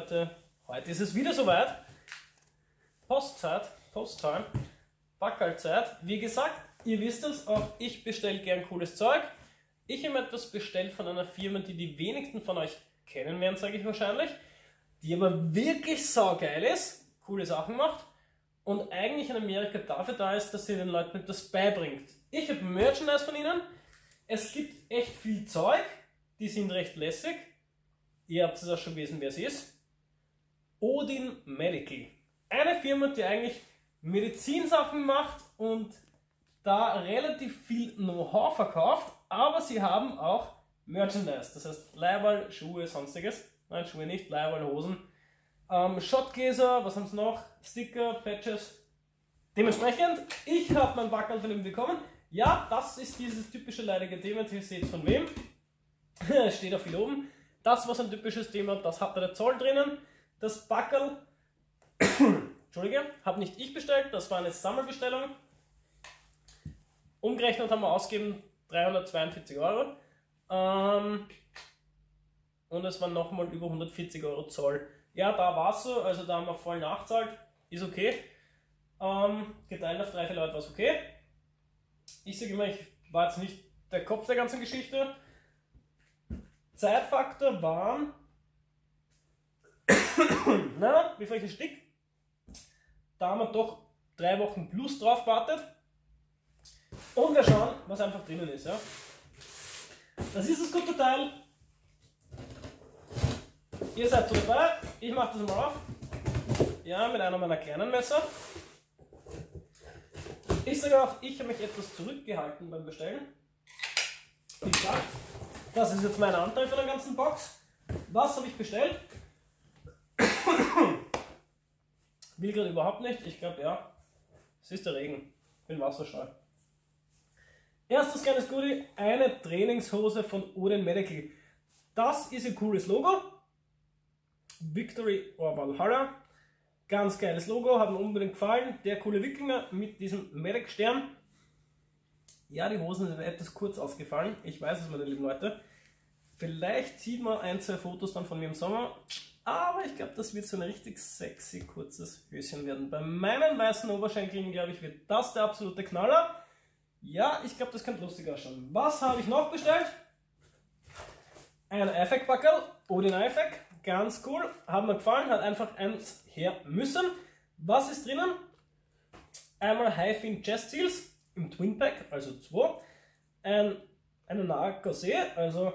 Leute, heute ist es wieder soweit. Postzeit, Posttime, Backerlzeit. Wie gesagt, ihr wisst es, auch ich bestelle gern cooles Zeug. Ich habe etwas bestellt von einer Firma, die die wenigsten von euch kennen werden, sage ich wahrscheinlich, die aber wirklich saugeil ist, coole Sachen macht und eigentlich in Amerika dafür da ist, dass sie den Leuten etwas beibringt. Ich habe Merchandise von ihnen. Es gibt echt viel Zeug, die sind recht lässig. Ihr habt es auch schon gelesen, wer es ist. Odin Medical. Eine Firma, die eigentlich Medizinsachen macht und da relativ viel Know-how verkauft, aber sie haben auch Merchandise. Das heißt Leiberl, Schuhe, sonstiges. Nein, Schuhe nicht, Leiberl, Hosen. Shotgläser, was haben sie noch? Sticker, Patches. Dementsprechend, ich habe mein Backerl von ihm bekommen. Ja, das ist dieses typische leidige Thema. Ihr seht von wem. Steht auch viel oben. Das war so ein typisches Thema, das hat der Zoll drinnen. Das Backerl, Entschuldige, habe nicht ich bestellt, das war eine Sammelbestellung. Umgerechnet haben wir ausgegeben 342 Euro. Und es waren nochmal über 140 Euro Zoll. Ja, da war es so, also da haben wir voll nachzahlt, ist okay. Geteilt auf 3-4 Leute war es okay. Ich sage immer, ich war jetzt nicht der Kopf der ganzen Geschichte. Zeitfaktor waren, na, bevor ich erstick, da haben wir doch 3 Wochen plus drauf gewartet. Und wir schauen, was einfach drinnen ist. Ja. Das ist das gute Teil. Ihr seid so dabei. Ich mache das mal auf. Ja, mit einer meiner kleinen Messer. Ich sage auch, ich habe mich etwas zurückgehalten beim Bestellen. Wie gesagt, das ist jetzt mein Anteil von der ganzen Box. Was habe ich bestellt? Will gerade überhaupt nicht. Ich glaube, ja, es ist der Regen. Bin wasserscheu. Erstes kleines Goodie, eine Trainingshose von Odin Medical. Das ist ein cooles Logo. Victory or Valhalla. Ganz geiles Logo, hat mir unbedingt gefallen. Der coole Wikinger mit diesem Medic-Stern. Ja, die Hosen sind etwas kurz ausgefallen. Ich weiß es, meine lieben Leute. Vielleicht sieht man 1-2 Fotos dann von mir im Sommer. Aber ich glaube, das wird so ein richtig sexy kurzes Höschen werden. Bei meinen weißen Oberschenkeln, glaube ich, wird das der absolute Knaller. Ja, ich glaube, das könnte lustig ausschauen. Was habe ich noch bestellt? Ein IFAK-Backerl, Odin IFAK. Ganz cool, hat mir gefallen, hat einfach eins her müssen. Was ist drinnen? Einmal Hi-Fin Chest Seals im Twin Pack, also 2. Eine nahe Gossé, also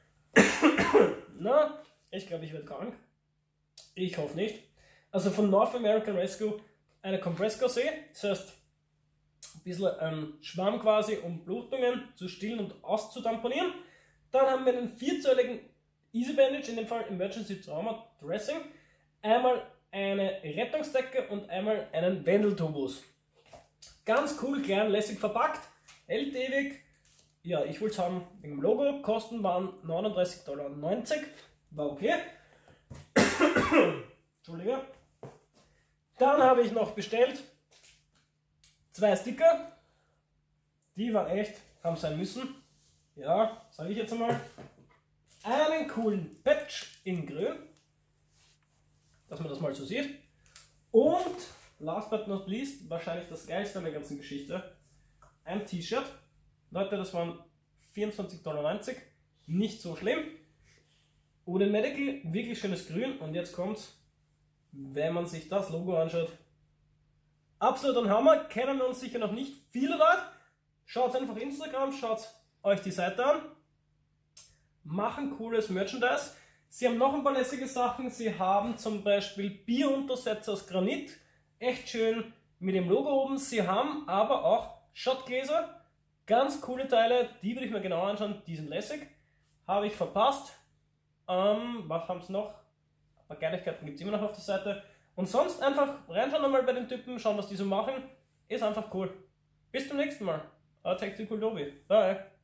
na, ich glaube, ich werde krank. Ich hoffe nicht. Also von North American Rescue eine Compressed Gossé, das heißt ein bisschen Schwamm quasi, um Blutungen zu stillen und auszudamponieren. Dann haben wir einen 4-zölligen Easy Bandage, in dem Fall Emergency Trauma Dressing. Einmal eine Rettungsdecke und einmal einen Wendeltubus. Ganz cool, klein, lässig verpackt, hält ewig. Ja, ich wollte es haben wegen dem Logo. Kosten waren 39,90 $. War okay. Entschuldige. Dann habe ich noch bestellt 2 Sticker. Die waren echt, haben sein müssen. Ja, sage ich jetzt einmal. Einen coolen Patch in grün, dass man das mal so sieht. Und last but not least, wahrscheinlich das geilste an der ganzen Geschichte, ein T-Shirt. Leute, das waren 24,90 $, nicht so schlimm. Odin Medical, wirklich schönes Grün. Und jetzt kommt's, wenn man sich das Logo anschaut. Absolut ein Hammer, kennen wir uns sicher noch nicht viele Leute. Schaut einfach Instagram, schaut euch die Seite an. Machen cooles Merchandise. Sie haben noch ein paar lässige Sachen. Sie haben zum Beispiel Bieruntersätze aus Granit. Echt schön mit dem Logo oben. Sie haben aber auch Shotgläser. Ganz coole Teile. Die würde ich mir genau anschauen. Die sind lässig. Habe ich verpasst. Was haben sie noch? Ein paar Kleinigkeiten gibt es immer noch auf der Seite. Und sonst einfach reinschauen einmal bei den Typen. Schauen, was die so machen. Ist einfach cool. Bis zum nächsten Mal. Euer Tactical Dobi. Bye.